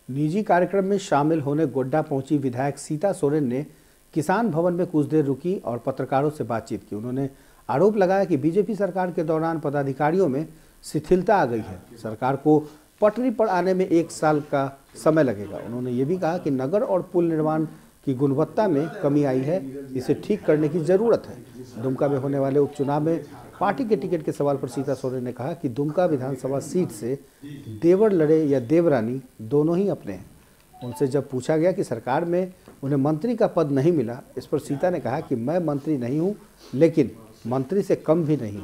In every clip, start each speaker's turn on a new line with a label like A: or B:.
A: निजी कार्यक्रम में शामिल होने गोड्डा पहुंची विधायक सीता सोरेन ने किसान भवन में कुछ देर रुकी और पत्रकारों से बातचीत की। उन्होंने आरोप लगाया कि बीजेपी सरकार के दौरान पदाधिकारियों में शिथिलता आ गई है। सरकार को पटरी पर आने में 1 साल का समय लगेगा। उन्होंने ये भी कहा कि नगर और पुल निर्माण की गुणवत्ता में कमी आई है, इसे ठीक करने की जरूरत है। दुमका में होने वाले उपचुनाव में पार्टी के टिकट के सवाल पर सीता सोरेन ने कहा कि दुमका विधानसभा सीट से देवर लड़े या देवरानी दोनों ही अपने हैं। उनसे जब पूछा गया कि सरकार में उन्हें मंत्री का पद नहीं मिला, इस पर सीता ने कहा कि मैं मंत्री नहीं हूं, लेकिन मंत्री से कम भी नहीं हूं।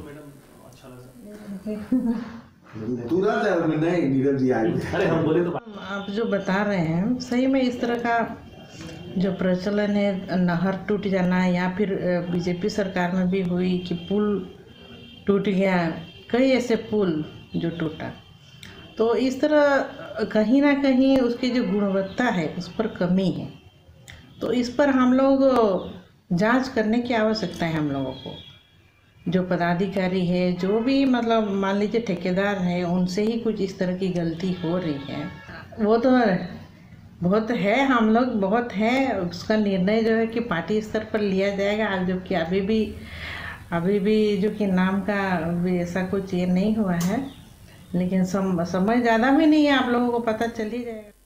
B: आप जो बता रहे हैं सही में इस तरह का जो प्रचलन है, नहर टूट जाना या फिर बीजेपी सरकार में भी हुई कि पुल टूट गया, कई ऐसे पुल जो टूटा, तो इस तरह कहीं ना कहीं उसकी जो गुणवत्ता है उस पर कमी है। तो इस पर हम लोग जांच करने की आवश्यकता है। हम लोगों को जो पदाधिकारी है, जो भी मतलब मान लीजिए ठेकेदार है, उनसे ही कुछ इस तरह की गलती हो रही है। वो तो बहुत है, हम लोग बहुत है, उसका निर्णय जो है कि पार्टी स्तर पर लिया जाएगा। जो कि अभी भी जो कि नाम का भी ऐसा कुछ ये नहीं हुआ है, लेकिन समय ज़्यादा भी नहीं है, आप लोगों को पता चल ही जाएगा।